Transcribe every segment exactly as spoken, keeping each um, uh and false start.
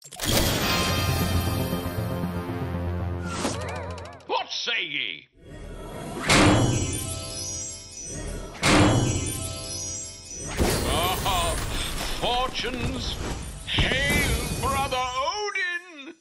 What say ye? Ah, fortunes, hail, brother Odin!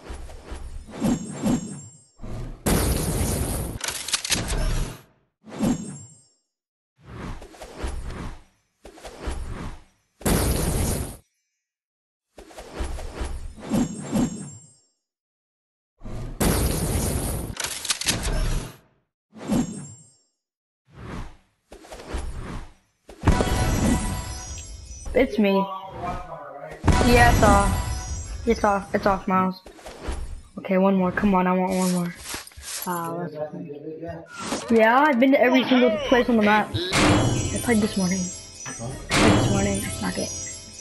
It's me. Yeah, it's off. It's off. It's off, Miles. Okay, one more. Come on, I want one more. Ah, that's fine. Yeah, I've been to every single place on the map. I played this morning. I played this morning. Knock it.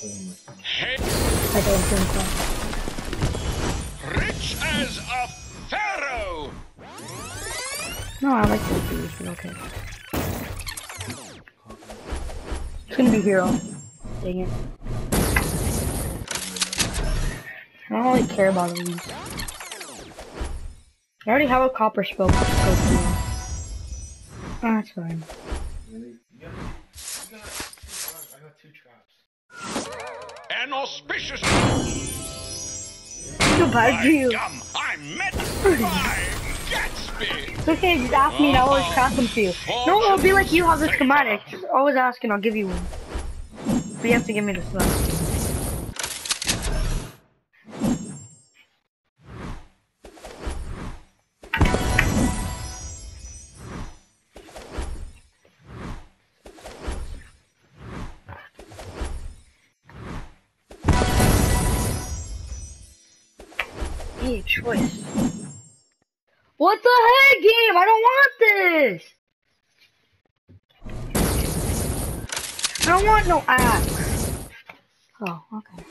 I don't think so. Rich as a pharaoh! No, I like those dudes, but okay. It's gonna be hero. Dang it. I don't really care about these. I already have a copper scope. scope oh, that's fine. Really? You got, you got, I got two traps. An auspicious... Too bad for you. Gum, I met by Gatsby! It's okay, just ask me and I'll always craft them for you. No, it'll be like you have the schematic. Just always ask and I'll give you one. But you have to give me the stuff. Hey, choice. What the heck, game? I don't want this! I don't want no axe. Oh, okay.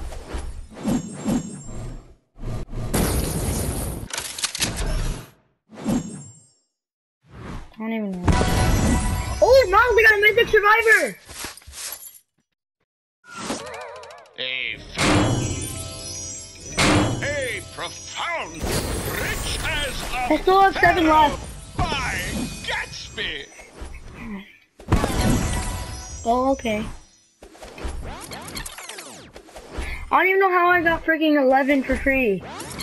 I don't even know. Oh, Miles, we got a Mythic Survivor! A, a profound, rich as a I still have seven pharaoh left. by Gatsby! Oh, okay. I don't even know how I got freaking eleven for free.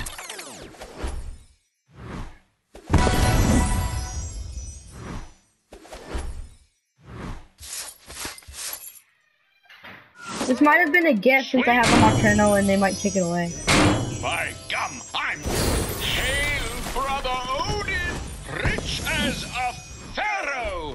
This might have been a gift since I have a Nocturno and they might take it away. By gum, I'm hail, brother Odin, rich as a pharaoh!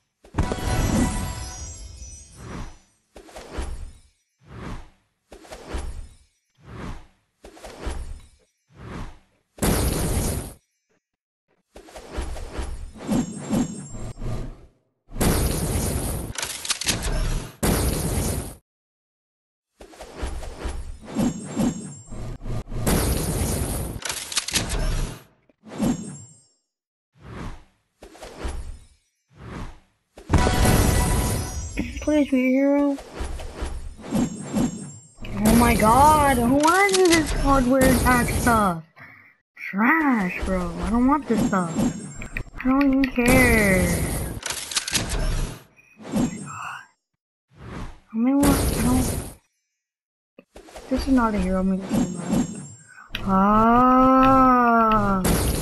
Please be a hero. Oh my god, who wants this hardware attack stuff? Trash, bro. I don't want this stuff. I don't even care. Oh my god. I mean, what? I don't. This is not a hero. I'm gonna say that. Ah.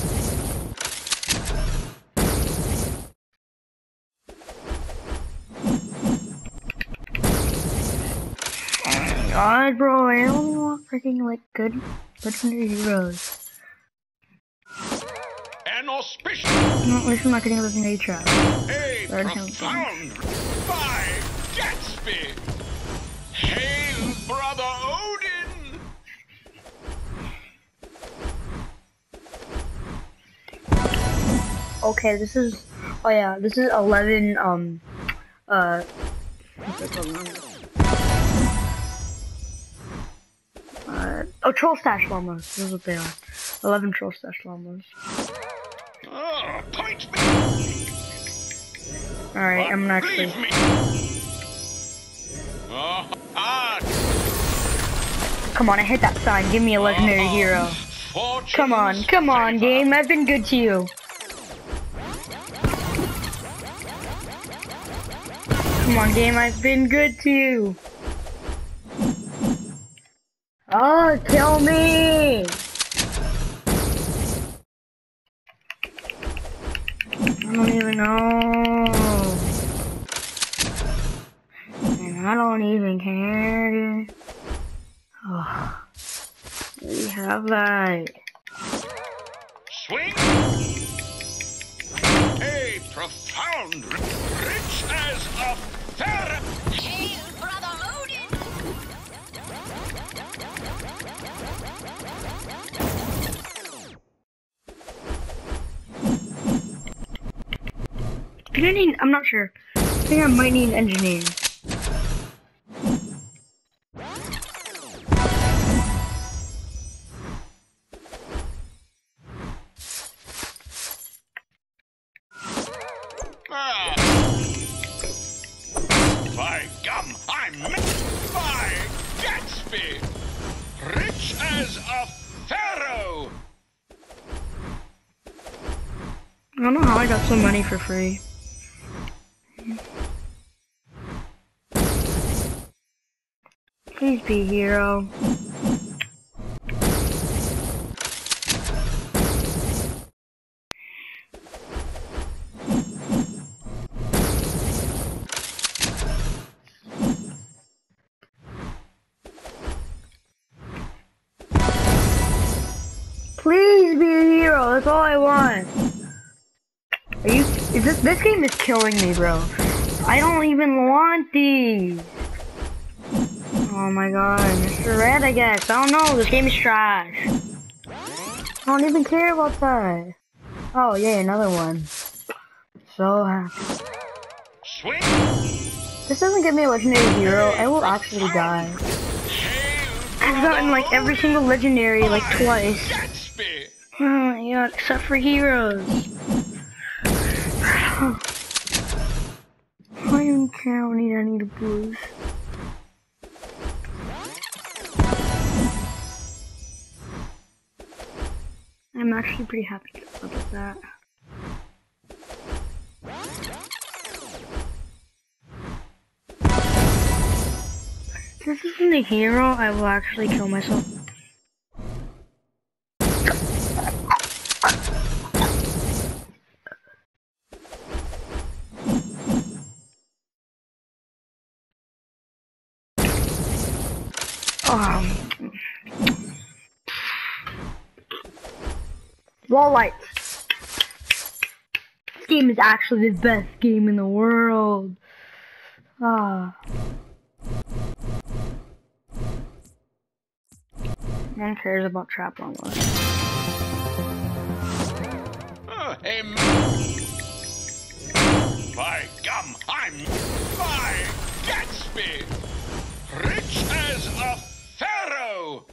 God, bro, I only want freaking like good, legendary heroes. An auspicious, No, at least I'm not getting a legendary trap. a Learn how to profound, by Gatsby! Hail, brother Odin! Okay, this is. Oh yeah, this is eleven. Um, uh. What's it called? Uh, oh, troll stash llamas. This is what they are. eleven troll stash llamas. Oh, point me! Alright, I'm not actually. Leave me! Oh, ah! Come on, I hit that sign. Give me a legendary hero. Come on, come on, game. I've been good to you. Come on, game. I've been good to you. Oh, kill me! I don't even know. And I don't even care. Oh, we have that. Swing. A profound, rich as a ferret. Hail, brother Odin! I don't need, I'm not sure. I think I might need an engineer. Ah. By gum, I'm by Gatsby, rich as a pharaoh. I don't know how I got some money for free. Please be a hero. Please be a hero, that's all I want. Are you, is this, this game is killing me, bro. I don't even want these. Oh my god, Mister Red, I guess. I don't know, this game is trash. I don't even care about that. Oh, yeah, another one. So happy. Swing. This doesn't give me a legendary hero, I will actually die. I've gotten like every single legendary like twice. Gatsby. Oh my god, except for heroes. I don't even care how many I need to boost. I'm actually pretty happy about that. If this isn't a hero, I will actually kill myself. Um, wall lights. This game is actually the best game in the world. Ah. No one cares about trap on one. Oh, hey, by gum, I'm by Gatsby, rich as a pharaoh.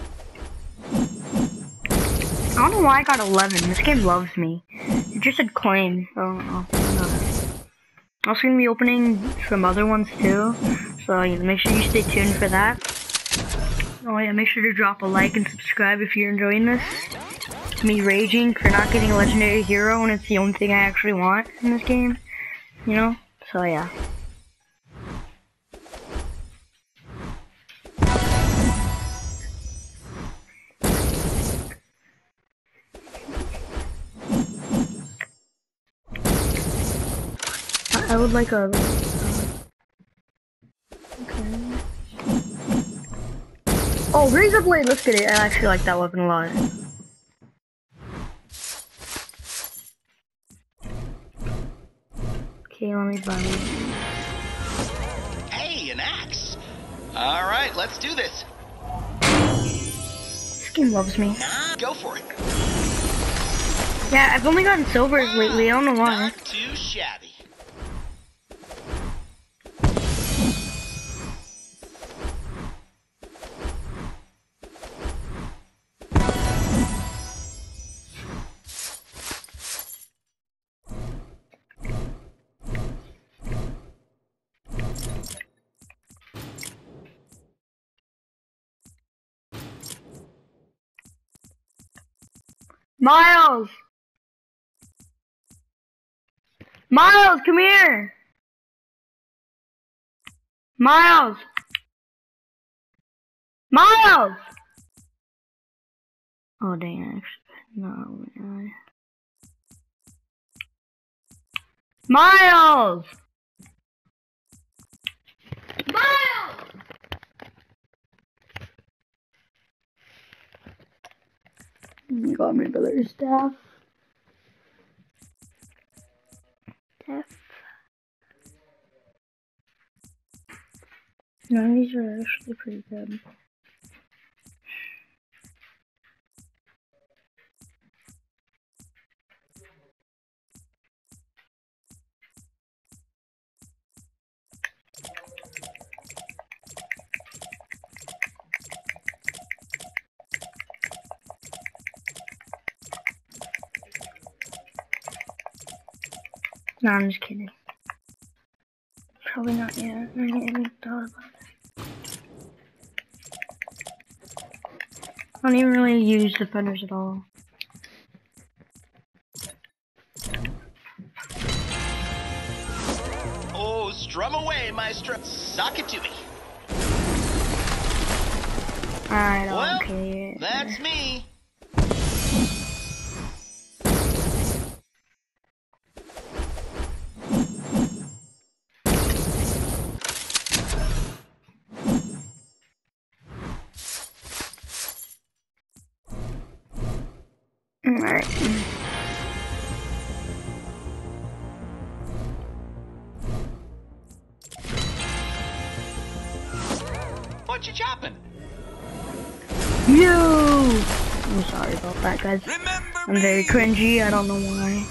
I don't know why I got eleven. This game loves me. It just said claim. So I'll, I'm also gonna be opening some other ones too. So you know, make sure you stay tuned for that. Oh yeah, make sure to drop a like and subscribe if you're enjoying this. Me raging for not getting a legendary hero when it's the only thing I actually want in this game. You know? So yeah. I would like a... Okay. Oh, Razor Blade, let's get it. I actually like that weapon a lot. Okay, let me buy it. Hey, an axe. All right, let's do this. This game loves me. Nah, go for it. Yeah, I've only gotten silvers lately, I don't know why. Not too shabby. Miles! Miles, come here! Miles! Miles! Oh dang, actually, no, really. Miles! Miles! You got my brother's staff. Staff. No, these are actually pretty good. No, I'm just kidding. Probably not yet. I haven't thought about it. I don't even really use defenders at all. Oh, strum away, maestro. Sock it to me. I don't Well, care. that's me. Alright. What you chopping? You! I'm sorry about that, guys. Remember I'm very cringy. I don't know why.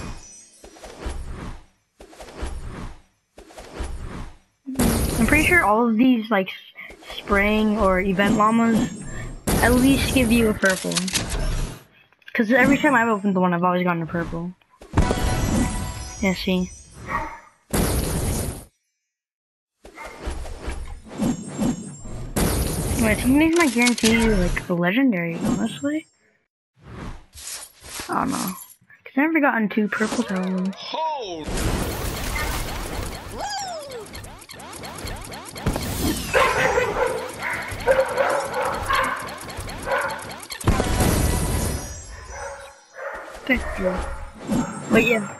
I'm pretty sure all of these, like, spraying or event llamas at least give you a purple. Because every time I've opened the one, I've always gotten a purple. Yeah, see? Wait, I think these might guarantee you, like, a legendary, honestly. I don't know. Because I've never gotten two purple tones. Hold. Spectre. But yeah.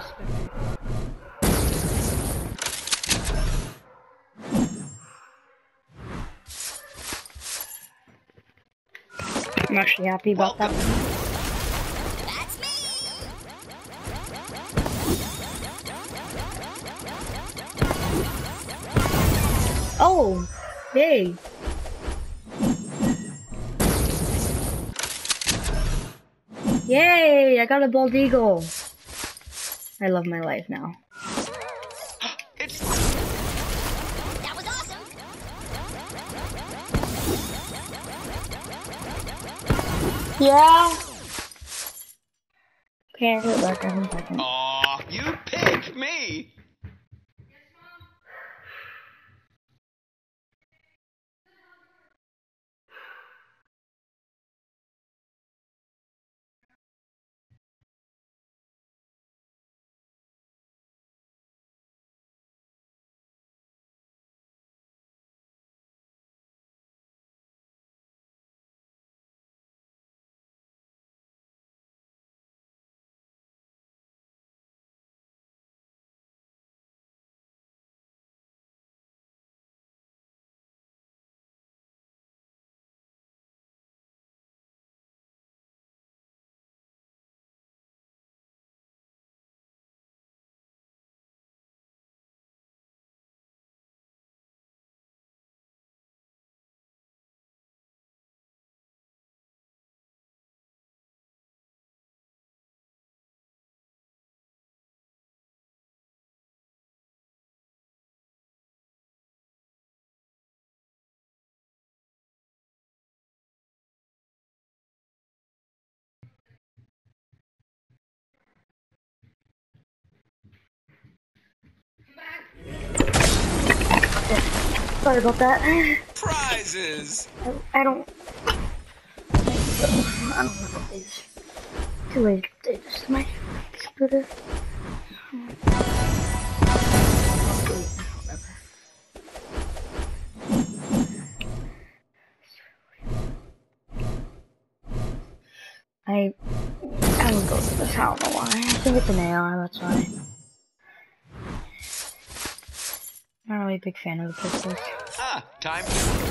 I'm actually happy about that one. That's me. Oh! Hey! Yay! I got a bald eagle! I love my life now. It's That was awesome. Yeah? Okay, I'll get back in a second. Aw, you picked me. Sorry about that. Prizes. I, I don't... I don't know what this... Too late. This is my scooter. I I would go to this. I don't know why. I think it's an A R. That's why. Not really a big fan of the pistols. Ah, time.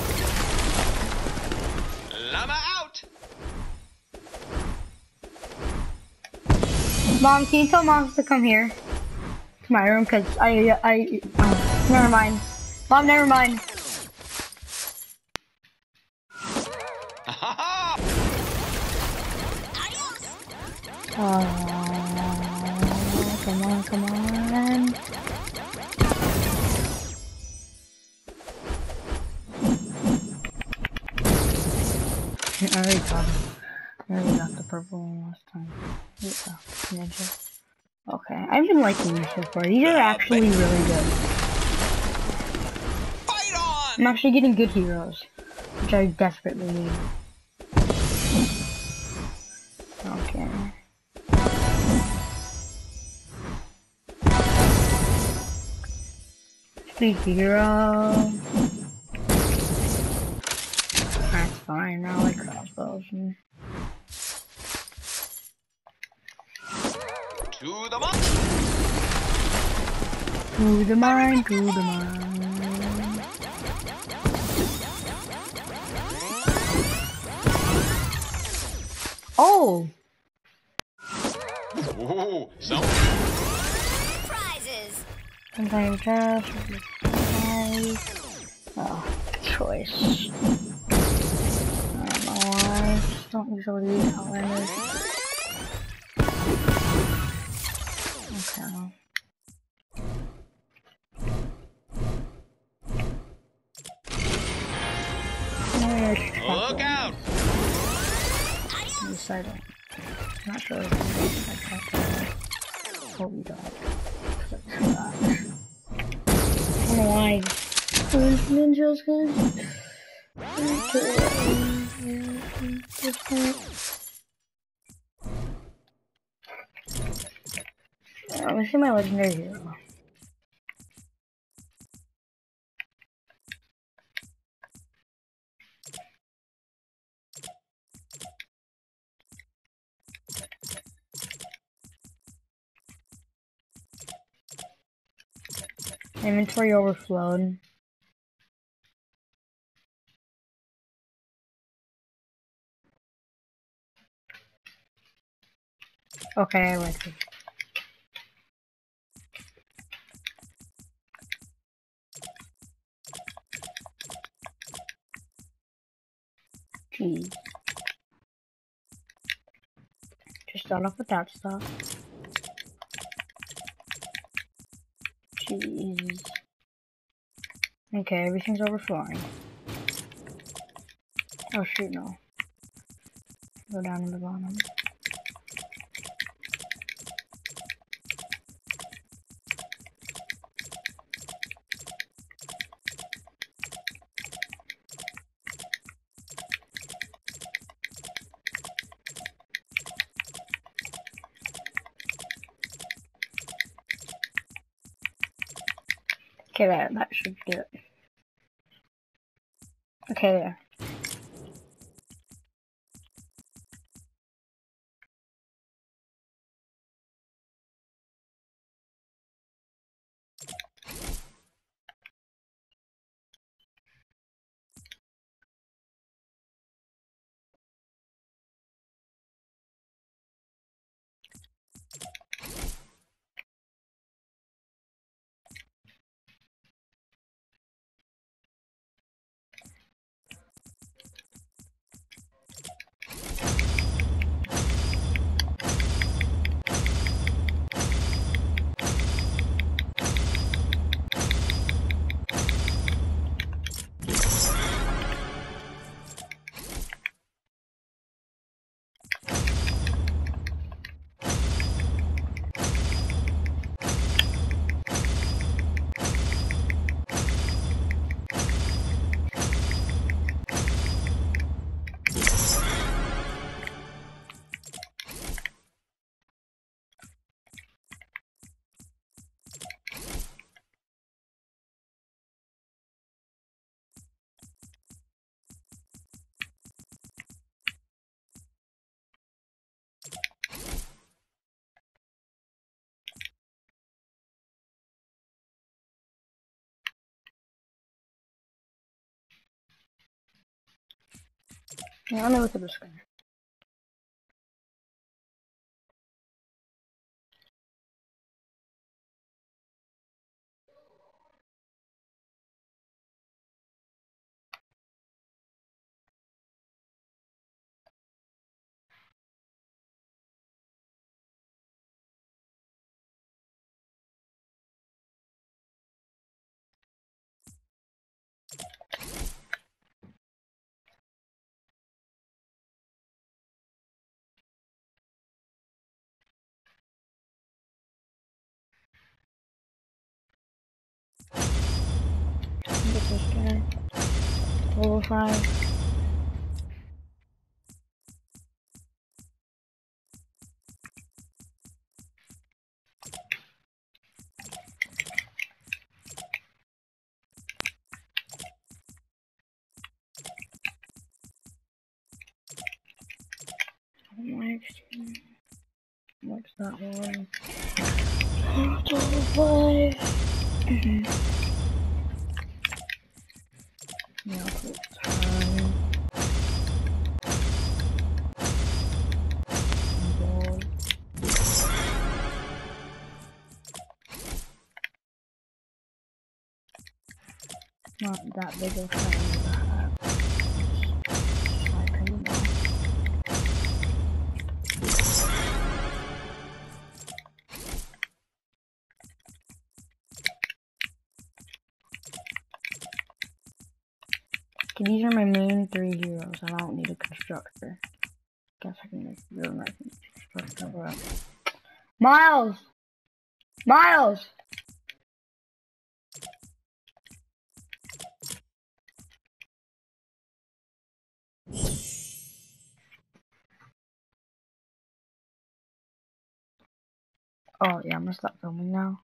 Llama out. Mom, can you tell Mom to come here to my room? Cause I I oh, never mind. Mom, never mind. Oh, come on, come on. I already got it. I already got the purple one last time. Yeah, ninja. Okay, I've been liking these so far. These are actually really good. Fight on! I'm actually getting good heroes, which I desperately need. Okay. Speed hero. That's fine. I like crossbows. And... To the monk. To the mine, to the mine. Oh! Ooh, some. Prizes. Sometimes just oh, choice. I don't know why. Just don't usually use Outlanders. Okay. Look out! I decided. I'm not sure if I'm going to check that. Hope you don't. Cause it's trash. I don't know why. Orange ninjas, guys. Let me see my legendary hero. Inventory overflowed. Okay, I like it. Jeez. Just start off with that stuff. Jeez. Okay, everything's overflowing. Oh shoot, no. Go down to the bottom. Okay, there, that should do it. Okay, there. Yeah, let me look at the screen. Get this guy. Level five. What's that one? Level five. Mm-hmm. Yeah, I'll put time. Ball. Not that big of a fan of that. I can know. Okay, these are my main three heroes. I don't need a constructor. Guess I can make real nice constructor. But... Miles! Miles! Oh yeah, I'm gonna stop filming now.